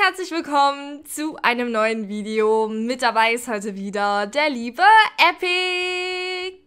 herzlich willkommen zu einem neuen Video. Mit dabei ist heute wieder der liebe Epic.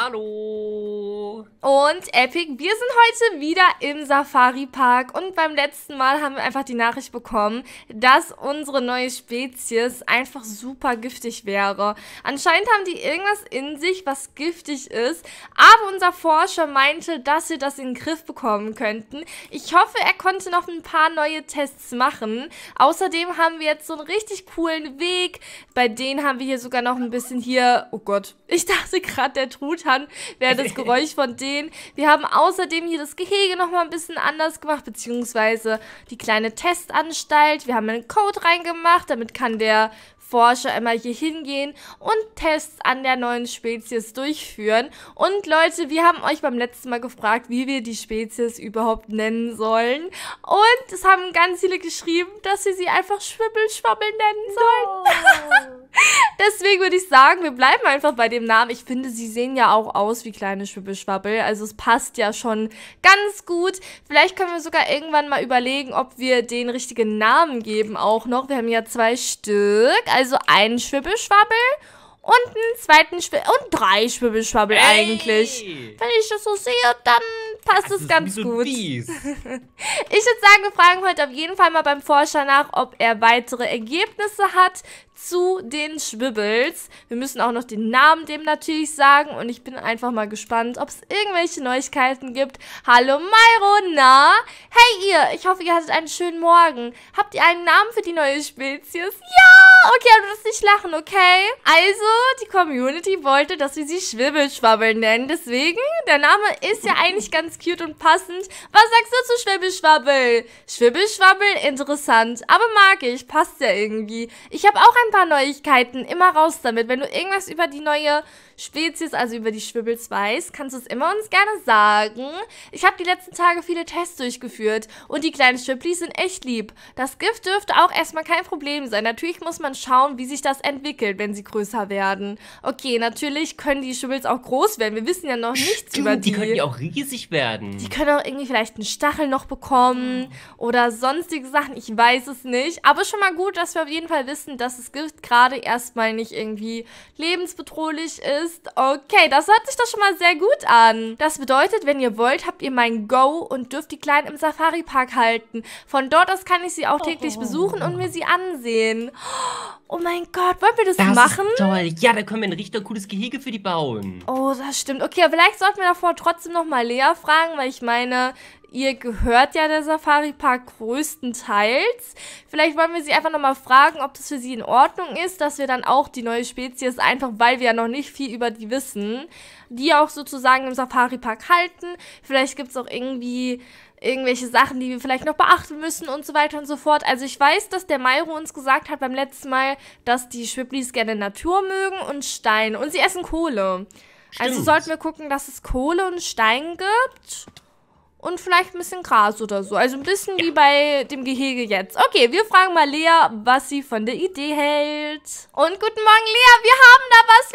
Hallo! Und Epic, wir sind heute wieder im Safari Park und beim letzten Mal haben wir einfach die Nachricht bekommen, dass unsere neue Spezies einfach super giftig wäre. Anscheinend haben die irgendwas in sich, was giftig ist, aber unser Forscher meinte, dass wir das in den Griff bekommen könnten. Ich hoffe, er konnte noch ein paar neue Tests machen. Außerdem haben wir jetzt so einen richtig coolen Weg, bei denen haben wir hier sogar noch ein bisschen hier, oh Gott, ich dachte gerade, der Truthahn wäre das Geräusch von denen. Wir haben außerdem hier das Gehege nochmal ein bisschen anders gemacht, beziehungsweise die kleine Testanstalt. Wir haben einen Code reingemacht, damit kann der Forscher einmal hier hingehen und Tests an der neuen Spezies durchführen. Und Leute, wir haben euch beim letzten Mal gefragt, wie wir die Spezies überhaupt nennen sollen. Und es haben ganz viele geschrieben, dass wir sie einfach Schwibbelschwabbel nennen sollen. No. Deswegen würde ich sagen, wir bleiben einfach bei dem Namen. Ich finde, sie sehen ja auch aus wie kleine Schwibbelschwabbel. Also es passt ja schon ganz gut. Vielleicht können wir sogar irgendwann mal überlegen, ob wir den richtigen Namen geben auch noch. Wir haben ja 2 Stück. Also einen Schwibbelschwabbel und einen zweiten und 3 Schwibbelschwabbel eigentlich. Wenn ich das so sehe, dann passt es ganz gut. Ich würde sagen, wir fragen heute auf jeden Fall mal beim Forscher nach, ob er weitere Ergebnisse hat zu den Schwibbels. Wir müssen auch noch den Namen dem natürlich sagen und ich bin einfach mal gespannt, ob es irgendwelche Neuigkeiten gibt. Hallo Myro, na? Hey ihr, ich hoffe, ihr hattet einen schönen Morgen. Habt ihr einen Namen für die neue Spezies? Ja! Okay, aber du darfst nicht lachen, okay? Also, die Community wollte, dass wir sie Schwibbelschwabbel nennen. Deswegen, der Name ist ja eigentlich ganz cute und passend. Was sagst du zu Schwibbelschwabbel? Schwibbelschwabbel, interessant. Aber mag ich, passt ja irgendwie. Ich habe auch ein paar Neuigkeiten. Immer raus damit. Wenn du irgendwas über die neue Spezies, also über die Schwibbels weißt, kannst du es immer uns gerne sagen. Ich habe die letzten Tage viele Tests durchgeführt und die kleinen Schwibblis sind echt lieb. Das Gift dürfte auch erstmal kein Problem sein. Natürlich muss man schauen, wie sich das entwickelt, wenn sie größer werden. Okay, natürlich können die Schwibbels auch groß werden. Wir wissen ja noch nichts über die. Die können ja auch riesig werden. Die können auch irgendwie vielleicht einen Stachel noch bekommen oder sonstige Sachen. Ich weiß es nicht. Aber schon mal gut, dass wir auf jeden Fall wissen, dass das Gift gerade erstmal nicht irgendwie lebensbedrohlich ist. Okay, das hört sich doch schon mal sehr gut an. Das bedeutet, wenn ihr wollt, habt ihr mein Go und dürft die Kleinen im Safari-Park halten. Von dort aus kann ich sie auch täglich besuchen und mir sie ansehen. Oh mein Gott, wollen wir das machen? Ist toll. Ja, da können wir ein richtig cooles Gehege für die bauen. Oh, das stimmt. Okay, aber vielleicht sollten wir davor trotzdem noch mal Lea fragen, weil ich meine, ihr gehört ja der Safari-Park größtenteils. Vielleicht wollen wir sie einfach nochmal fragen, ob das für sie in Ordnung ist, dass wir dann auch die neue Spezies, einfach weil wir ja noch nicht viel über die wissen, die auch sozusagen im Safari-Park halten. Vielleicht gibt es auch irgendwelche Sachen, die wir vielleicht noch beachten müssen und so weiter und so fort. Also ich weiß, dass der Myro uns gesagt hat beim letzten Mal, dass die Schwibblis gerne Natur mögen und Stein. Und sie essen Kohle. Stimmt. Also sollten wir gucken, dass es Kohle und Stein gibt. Und vielleicht ein bisschen Gras oder so. Also ein bisschen wie bei dem Gehege jetzt. Okay, wir fragen mal Lea, was sie von der Idee hält. Und guten Morgen, Lea. Wir haben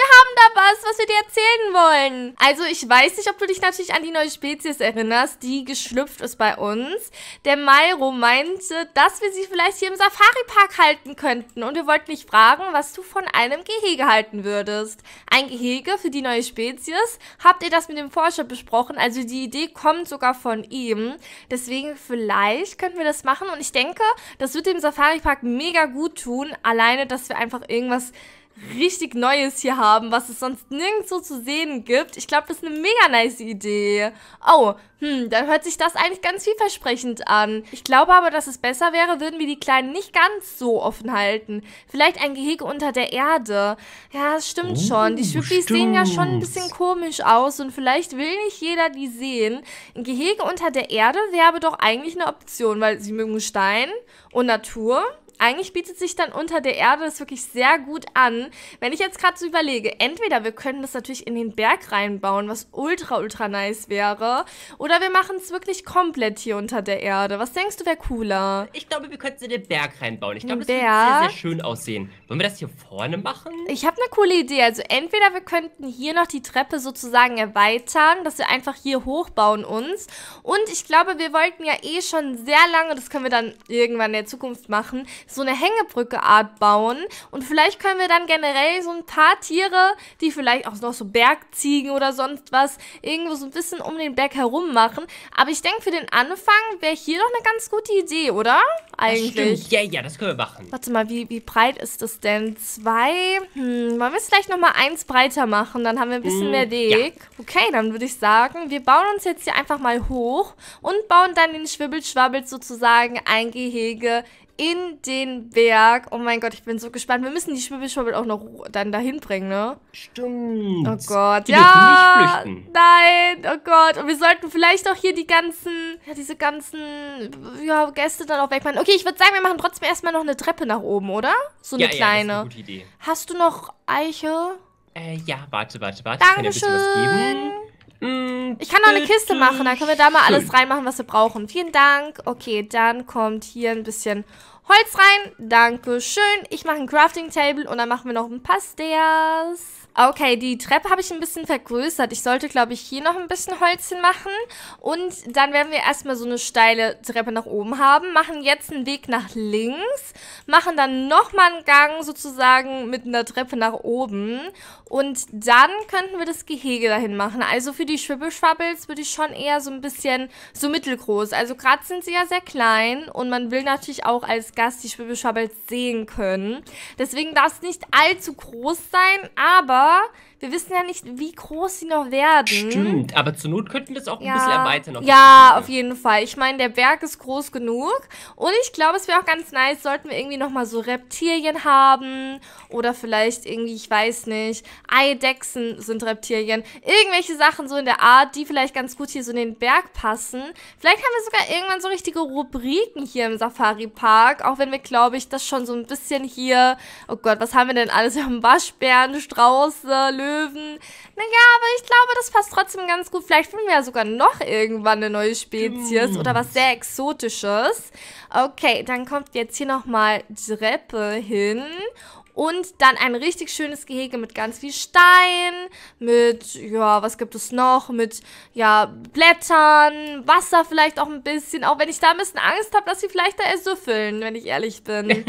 da was wir dir erzählen wollen. Also ich weiß nicht, ob du dich natürlich an die neue Spezies erinnerst, die geschlüpft ist bei uns. Der Myro meinte, dass wir sie vielleicht hier im Safari-Park halten könnten. Und wir wollten dich fragen, was du von einem Gehege halten würdest. Ein Gehege für die neue Spezies? Habt ihr das mit dem Forscher besprochen? Also die Idee kommt sogar von ihm. Deswegen vielleicht könnten wir das machen und ich denke, das wird dem Safari-Park mega gut tun. Alleine, dass wir einfach irgendwas richtig Neues hier haben, was es sonst nirgendwo zu sehen gibt. Ich glaube, das ist eine mega nice Idee. Oh, dann hört sich das eigentlich ganz vielversprechend an. Ich glaube aber, dass es besser wäre, würden wir die Kleinen nicht ganz so offen halten. Vielleicht ein Gehege unter der Erde. Ja, das stimmt schon. Die Schwibblis sehen ja schon ein bisschen komisch aus und vielleicht will nicht jeder die sehen. Ein Gehege unter der Erde wäre aber doch eigentlich eine Option, weil sie mögen Stein und Natur. Eigentlich bietet sich dann unter der Erde das wirklich sehr gut an. Wenn ich jetzt gerade so überlege, entweder wir können das natürlich in den Berg reinbauen, was ultra, ultra nice wäre, oder wir machen es wirklich komplett hier unter der Erde. Was denkst du, wäre cooler? Ich glaube, wir könnten es in den Berg reinbauen. Ich glaube, das würde sehr, sehr schön aussehen. Wollen wir das hier vorne machen? Ich habe eine coole Idee. Also entweder wir könnten hier noch die Treppe sozusagen erweitern, dass wir einfach hier hochbauen uns. Und ich glaube, wir wollten ja eh schon sehr lange, das können wir dann irgendwann in der Zukunft machen, so eine Hängebrücke-Art bauen. Und vielleicht können wir dann generell so ein paar Tiere, die vielleicht auch noch so Bergziegen oder sonst was, irgendwo so ein bisschen um den Berg herum machen. Aber ich denke, für den Anfang wäre hier doch eine ganz gute Idee, oder? Eigentlich. Ja, das können wir machen. Warte mal, wie breit ist das denn? 2? Wollen wir es vielleicht nochmal 1 breiter machen? Dann haben wir ein bisschen mehr Weg. Ja. Okay, dann würde ich sagen, wir bauen uns jetzt hier einfach mal hoch und bauen dann den Schwibbelschwabbel sozusagen ein Gehege in den Berg. Oh mein Gott, ich bin so gespannt. Wir müssen die Schwibbelschwabbel auch noch dann dahin bringen, ne? Stimmt. Oh Gott, die dürfen nicht flüchten. Nein, oh Gott. Und wir sollten vielleicht auch hier diese ganzen Gäste dann auch wegmachen. Okay, ich würde sagen, wir machen trotzdem erstmal noch eine Treppe nach oben, oder? So eine kleine. Ja, das ist eine gute Idee. Hast du noch Eiche? Ja, warte. Dankeschön. Ich kann dir ein bisschen was geben. Ich kann noch eine Kiste machen, dann können wir da mal alles reinmachen, was wir brauchen. Vielen Dank. Okay, dann kommt hier ein bisschen Holz rein. Dankeschön. Ich mache ein Crafting Table und dann machen wir noch ein paar Stairs. Okay, die Treppe habe ich ein bisschen vergrößert. Ich sollte, glaube ich, hier noch ein bisschen Holz hinmachen. Und dann werden wir erstmal so eine steile Treppe nach oben haben. Machen jetzt einen Weg nach links. Machen dann nochmal einen Gang sozusagen mit einer Treppe nach oben. Und dann könnten wir das Gehege dahin machen. Also für die Schwibbelschwabbels würde ich schon eher so ein bisschen so mittelgroß. Also gerade sind sie ja sehr klein. Und man will natürlich auch als Gast die Schwibbelschwabbels sehen können. Deswegen darf es nicht allzu groß sein, aber wir wissen ja nicht, wie groß sie noch werden. Stimmt, aber zur Not könnten wir es auch ein bisschen erweitern. Ja, auf jeden Fall. Ich meine, der Berg ist groß genug. Und ich glaube, es wäre auch ganz nice, sollten wir irgendwie nochmal so Reptilien haben. Oder vielleicht irgendwie, ich weiß nicht, Eidechsen sind Reptilien. Irgendwelche Sachen so in der Art, die vielleicht ganz gut hier so in den Berg passen. Vielleicht haben wir sogar irgendwann so richtige Rubriken hier im Safari-Park. Auch wenn wir, glaube ich, das schon so ein bisschen hier... Oh Gott, was haben wir denn alles? Wir haben Waschbären, Strauße, Löwen. Naja, aber ich glaube, das passt trotzdem ganz gut. Vielleicht finden wir ja sogar noch irgendwann eine neue Spezies oder was sehr Exotisches. Okay, dann kommt jetzt hier nochmal Treppe hin. Und dann ein richtig schönes Gehege mit ganz viel Stein, mit, was gibt es noch? Mit, Blättern, Wasser vielleicht auch ein bisschen. Auch wenn ich da ein bisschen Angst habe, dass sie vielleicht da ersüffeln, wenn ich ehrlich bin.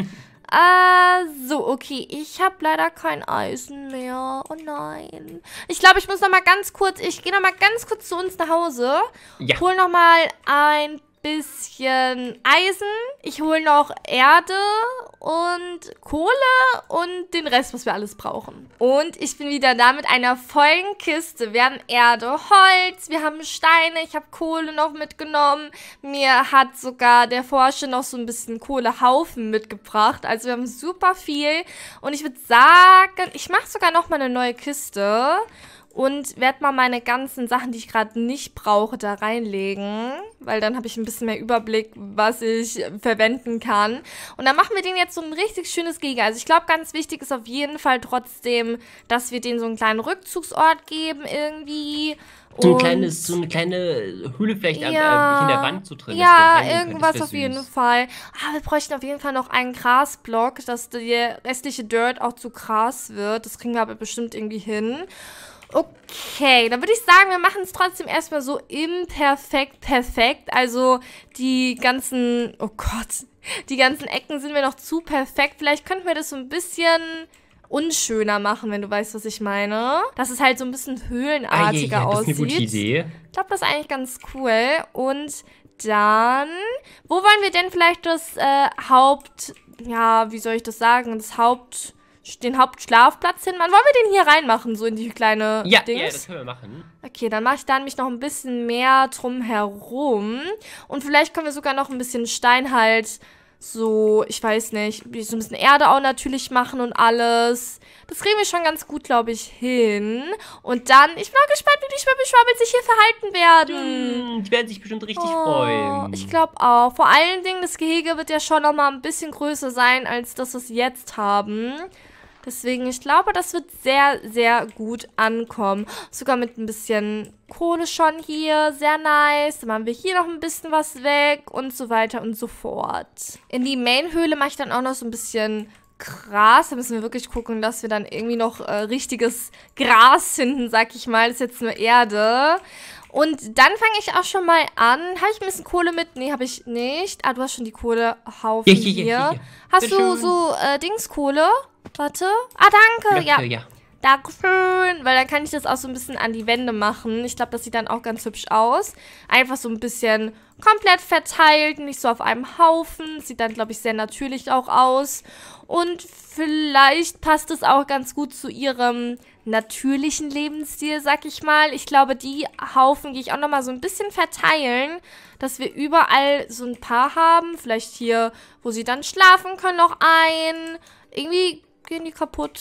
So, okay. Ich habe leider kein Eisen mehr. Oh nein. Ich glaube, ich muss noch mal ganz kurz, ich gehe noch mal ganz kurz zu uns nach Hause. Ja. Hol noch mal ein bisschen Eisen. Ich hole noch Erde und Kohle und den Rest, was wir alles brauchen. Und ich bin wieder da mit einer vollen Kiste. Wir haben Erde, Holz, wir haben Steine, ich habe Kohle noch mitgenommen. Mir hat sogar der Forscher noch so ein bisschen Kohlehaufen mitgebracht. Also wir haben super viel. Und ich würde sagen, ich mache sogar noch mal eine neue Kiste. Und werde mal meine ganzen Sachen, die ich gerade nicht brauche, da reinlegen. Weil dann habe ich ein bisschen mehr Überblick, was ich verwenden kann. Und dann machen wir denen jetzt so ein richtig schönes Gehege. Also ich glaube, ganz wichtig ist auf jeden Fall trotzdem, dass wir denen so einen kleinen Rückzugsort geben irgendwie. So eine kleine Höhle vielleicht in der Wand zu drin. Ja, irgendwas auf jeden Fall. Wir bräuchten auf jeden Fall noch einen Grasblock, dass der restliche Dirt auch zu Gras wird. Das kriegen wir aber bestimmt irgendwie hin. Okay, dann würde ich sagen, wir machen es trotzdem erstmal so perfekt. Also die ganzen, die ganzen Ecken sind mir noch zu perfekt. Vielleicht könnten wir das so ein bisschen unschöner machen, wenn du weißt, was ich meine. Dass es halt so ein bisschen höhlenartiger aussieht. Das ist eine gute Idee. Ich glaube, das ist eigentlich ganz cool. Und dann, wo wollen wir denn vielleicht das den Hauptschlafplatz hin? Wann wollen wir den hier reinmachen, so in die kleine Dings? Ja, das können wir machen. Okay, dann mache ich da nämlich noch ein bisschen mehr drum herum. Und vielleicht können wir sogar noch ein bisschen Stein halt so, ich weiß nicht, so ein bisschen Erde auch natürlich machen und alles. Das kriegen wir schon ganz gut, glaube ich, hin. Und dann, ich bin auch gespannt, wie die Schwibbelschwabbel sich hier verhalten werden. Die werden sich bestimmt richtig freuen. Ich glaube auch. Vor allen Dingen, das Gehege wird ja schon noch mal ein bisschen größer sein, als das, was wir jetzt haben. Deswegen, ich glaube, das wird sehr, sehr gut ankommen. Sogar mit ein bisschen Kohle schon hier. Sehr nice. Dann machen wir hier noch ein bisschen was weg und so weiter und so fort. In die Main-Höhle mache ich dann auch noch so ein bisschen Gras. Da müssen wir wirklich gucken, dass wir dann irgendwie noch richtiges Gras finden, sag ich mal. Das ist jetzt nur Erde. Und dann fange ich auch schon mal an. Habe ich ein bisschen Kohle mit? Nee, habe ich nicht. Ah, du hast schon die Kohlehaufen hier. Hast du so Dingskohle? Warte. Ah, danke. Ja. Dankeschön, weil dann kann ich das auch so ein bisschen an die Wände machen. Ich glaube, das sieht dann auch ganz hübsch aus. Einfach so ein bisschen komplett verteilt, nicht so auf einem Haufen. Sieht dann, glaube ich, sehr natürlich auch aus. Und vielleicht passt es auch ganz gut zu ihrem natürlichen Lebensstil, sag ich mal. Ich glaube, die Haufen gehe ich auch nochmal so ein bisschen verteilen, dass wir überall so ein paar haben. Vielleicht hier, wo sie dann schlafen können, noch ein. Irgendwie gehen die kaputt.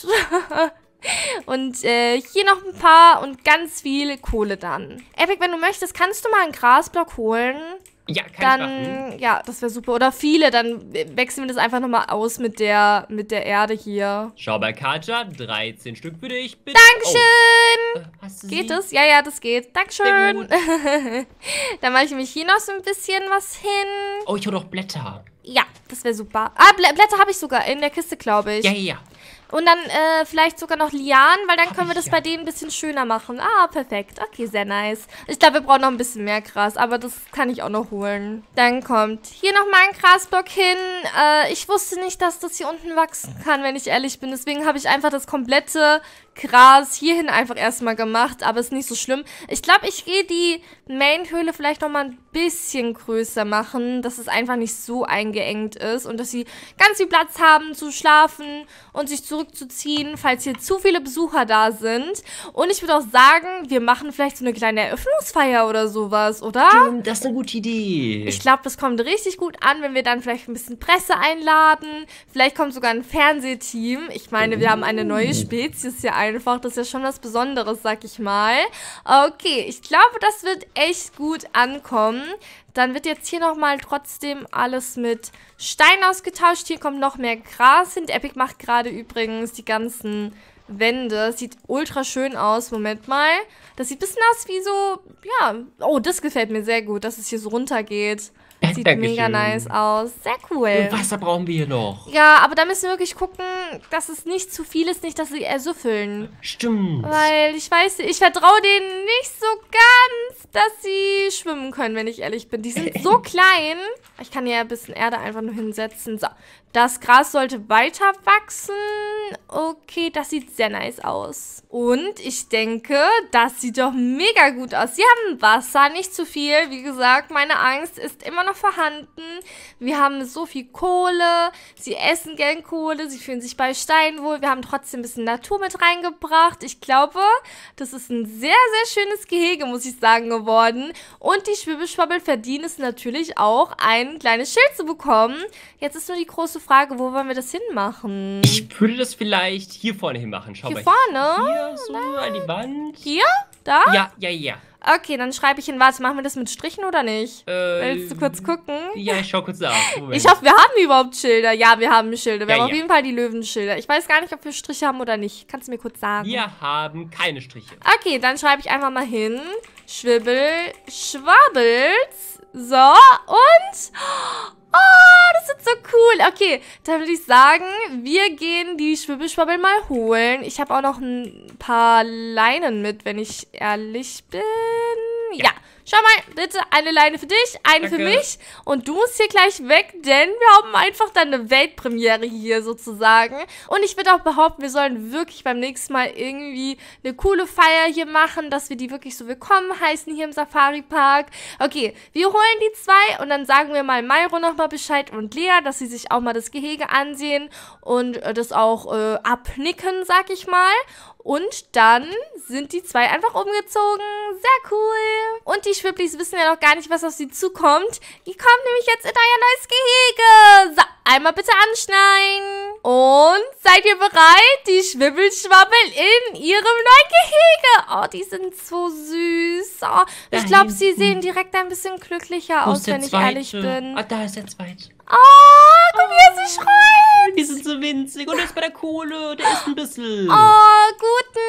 Und hier noch ein paar und ganz viel Kohle dann. Epic, wenn du möchtest, kannst du mal einen Grasblock holen? Ja, kann ich machen. Ja, das wäre super. Oder viele, dann wechseln wir das einfach nochmal aus mit der Erde hier. Schau bei Katja, 13 Stück für dich, bitte. Dankeschön! Hast du geht das? Ja, das geht. Dankeschön. Sehr gut. Dann mache ich mich hier noch so ein bisschen was hin. Oh, ich hole noch Blätter. Ja, das wäre super. Ah, Blätter habe ich sogar in der Kiste, glaube ich. Ja. Und dann vielleicht sogar noch Lianen, weil dann können wir das bei denen ein bisschen schöner machen. Ah, perfekt. Okay, sehr nice. Ich glaube, wir brauchen noch ein bisschen mehr Gras, aber das kann ich auch noch holen. Dann kommt hier nochmal ein Grasblock hin. Ich wusste nicht, dass das hier unten wachsen kann, wenn ich ehrlich bin. Deswegen habe ich einfach das komplette Gras hierhin einfach erstmal gemacht, aber ist nicht so schlimm. Ich glaube, ich gehe die Main-Höhle vielleicht nochmal ein bisschen größer machen, dass es einfach nicht so eingeengt ist und dass sie ganz viel Platz haben zu schlafen und sich zurückzuziehen, falls hier zu viele Besucher da sind. Und ich würde auch sagen, wir machen vielleicht so eine kleine Eröffnungsfeier oder sowas, oder? Stimmt, das ist eine gute Idee. Ich glaube, das kommt richtig gut an, wenn wir dann vielleicht ein bisschen Presse einladen. Vielleicht kommt sogar ein Fernsehteam. Ich meine, wir haben eine neue Spezies hier einfach. Das ist ja schon was Besonderes, sag ich mal. Okay, ich glaube, das wird echt gut ankommen. Dann wird jetzt hier nochmal trotzdem alles mit Stein ausgetauscht. Hier kommt noch mehr Gras hin. Epic macht gerade übrigens die ganzen Wände. Sieht ultra schön aus. Moment mal. Das sieht ein bisschen aus wie so, ja. Oh, das gefällt mir sehr gut, dass es hier so runtergeht. Sieht mega nice aus. Sehr cool. Und Wasser brauchen wir hier noch. Ja, aber da müssen wir wirklich gucken, dass es nicht zu viel ist, nicht, dass sie ersüffeln. Stimmt. Weil, ich weiß, ich vertraue denen nicht so ganz, dass sie schwimmen können, wenn ich ehrlich bin. Die sind so klein. Ich kann hier ein bisschen Erde einfach nur hinsetzen. So, das Gras sollte weiter wachsen. Okay, das sieht sehr nice aus. Und ich denke, das sieht doch mega gut aus. Sie haben Wasser, nicht zu viel. Wie gesagt, meine Angst ist immer noch vorhanden. Wir haben so viel Kohle. Sie essen gern Kohle. Sie fühlen sich bei Stein wohl. Wir haben trotzdem ein bisschen Natur mit reingebracht. Ich glaube, das ist ein sehr, sehr schönes Gehege, muss ich sagen, geworden. Und die Schwibbelschwabbel verdienen es natürlich auch, ein kleines Schild zu bekommen. Jetzt ist nur die große Frage, wo wollen wir das hinmachen? Ich würde das vielleicht hier vorne hin machen. Schau hier mal. Vorne? Hier, so an die Wand. Hier? Da? Ja. Okay, dann schreibe ich hin. Warte, machen wir das mit Strichen oder nicht? Willst du kurz gucken? Ja, ich schau kurz nach. Moment. Ich hoffe, wir haben überhaupt Schilder. Ja, wir haben Schilder. Wir Ja, haben auf jeden Fall die Löwenschilder. Ich weiß gar nicht, ob wir Striche haben oder nicht. Kannst du mir kurz sagen? Wir haben keine Striche. Okay, dann schreibe ich einfach mal hin. Schwibbel, Schwabbels. So, und... Oh, das ist so cool. Okay, dann würde ich sagen, wir gehen die Schwibbelschwabbel mal holen. Ich habe auch noch ein paar Leinen mit, wenn ich ehrlich bin. Ja. Schau mal, bitte eine Leine für dich, eine für mich. Und du musst hier gleich weg, denn wir haben einfach dann eine Weltpremiere hier sozusagen. Und ich würde auch behaupten, wir sollen wirklich beim nächsten Mal irgendwie eine coole Feier hier machen, dass wir die wirklich so willkommen heißen hier im Safari-Park. Okay, wir holen die zwei und dann sagen wir mal Mayro nochmal Bescheid und Lea, dass sie sich auch mal das Gehege ansehen und das auch abnicken, sag ich mal. Und dann sind die zwei einfach umgezogen. Sehr cool. Und die Schwibblis wissen ja noch gar nicht, was auf sie zukommt. Die kommen nämlich jetzt in euer neues Gehege. So, einmal bitte anschneiden. Und seid ihr bereit? Die Schwibbelschwabbel in ihrem neuen Gehege. Oh, die sind so süß. Oh, ich glaube, sie sehen direkt ein bisschen glücklicher aus, wenn ich ehrlich bin. Ah, da ist der zweite. Oh, guck, wie er sich freut. Die sind so winzig. Und der ist bei der Kohle. Der ist ein bisschen. Oh, guten.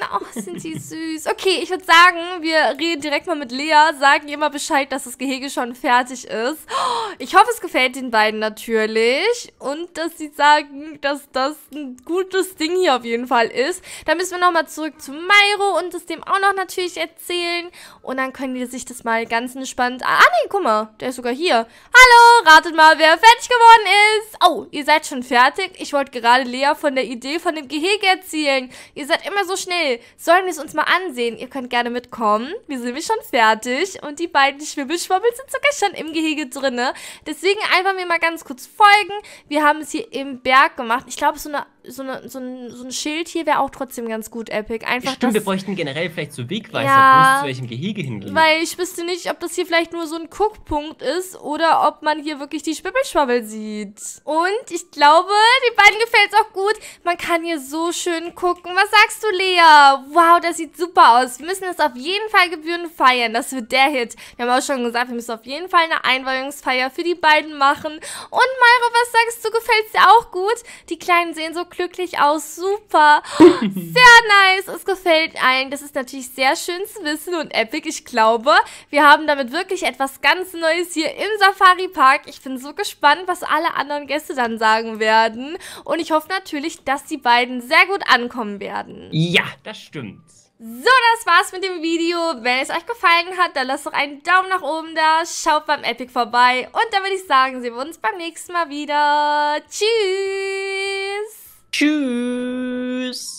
Oh, sind die süß. Okay, ich würde sagen, wir reden direkt mal mit Lea, sagen ihr mal Bescheid, dass das Gehege schon fertig ist. Ich hoffe, es gefällt den beiden natürlich und dass sie sagen, dass das ein gutes Ding hier auf jeden Fall ist. Dann müssen wir nochmal zurück zu Mairo und es dem auch noch natürlich erzählen und dann können die sich das mal ganz entspannt... Ah, nee, guck mal, der ist sogar hier. Hallo, ratet mal, wer fertig geworden ist. Oh, ihr seid schon fertig? Ich wollte gerade Lea von der Idee von dem Gehege erzählen. Ihr seid immer so schnell. Sollen wir es uns mal ansehen? Ihr könnt gerne mitkommen. Wir sind nämlich schon fertig und die beiden Schwibbelschwabbel sind sogar schon im Gehege drinne. Deswegen einfach mir mal ganz kurz folgen. Wir haben es hier im Berg gemacht. Ich glaube, so ein Schild hier wäre auch trotzdem ganz gut, Epic. Einfach Stimmt, wir bräuchten generell vielleicht so Wegweiser, ja, wo es zu welchem Gehege hingeht. Weil ich wüsste nicht, ob das hier vielleicht nur so ein Guckpunkt ist oder ob man hier wirklich die Schwibbelschwabbel sieht. Und ich glaube, den beiden gefällt es auch gut. Man kann hier so schön gucken. Was sagst du, Lea? Wow, das sieht super aus. Wir müssen das auf jeden Fall gebührend feiern. Das wird der Hit. Wir haben auch schon gesagt, wir müssen auf jeden Fall eine Einweihungsfeier für die beiden machen. Und Mairo, was sagst du? Gefällt es dir auch gut? Die Kleinen sehen so glücklich aus. Super. Sehr nice. Es gefällt allen. Das ist natürlich sehr schön zu wissen. Und Epic, ich glaube, wir haben damit wirklich etwas ganz Neues hier im Safari Park. Ich bin so gespannt, was alle anderen Gäste dann sagen werden. Und ich hoffe natürlich, dass die beiden sehr gut ankommen werden. Ja, das stimmt. So, das war's mit dem Video. Wenn es euch gefallen hat, dann lasst doch einen Daumen nach oben da. Schaut beim Epic vorbei. Und dann würde ich sagen, sehen wir uns beim nächsten Mal wieder. Tschüss. Tschüss.